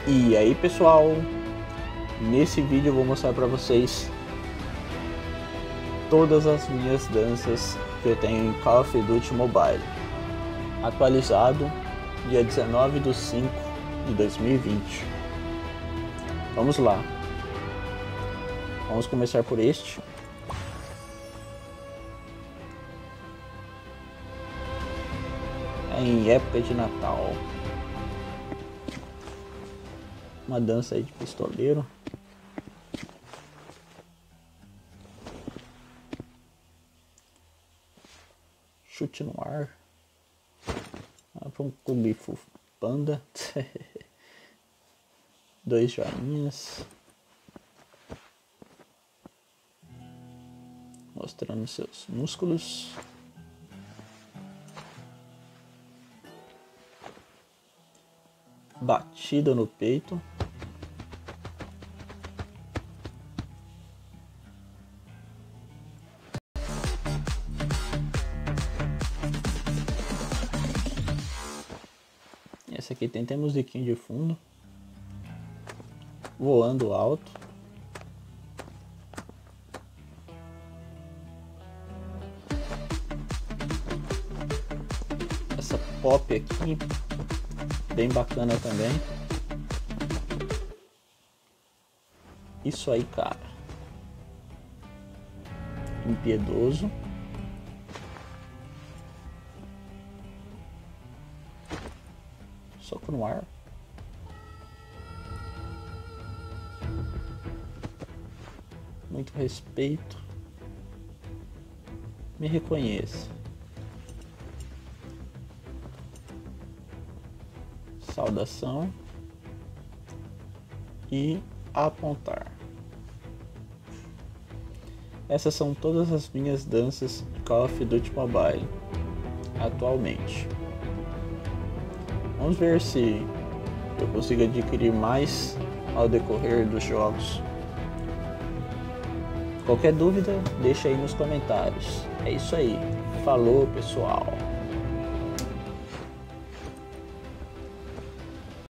E aí pessoal, nesse vídeo eu vou mostrar para vocês todas as minhas danças que eu tenho em Call of Duty Mobile, atualizado dia 19/5/2020. Vamos lá, vamos começar por este. Em época de Natal, uma dança aí de pistoleiro. Chute no ar. Para um Kung Fu Panda. 2 joinhas. Mostrando seus músculos. Batida no peito. Essa aqui tem até musiquinha de fundo. Voando alto. Essa pop aqui, bem bacana também. Isso aí, cara. Impiedoso. Soco no ar. Muito respeito. Me reconheça. Saudação. E apontar. Essas são todas as minhas danças de Call of Duty Mobile atualmente. Vamos ver se eu consigo adquirir mais ao decorrer dos jogos. Qualquer dúvida, deixa aí nos comentários. É isso aí. Falou, pessoal.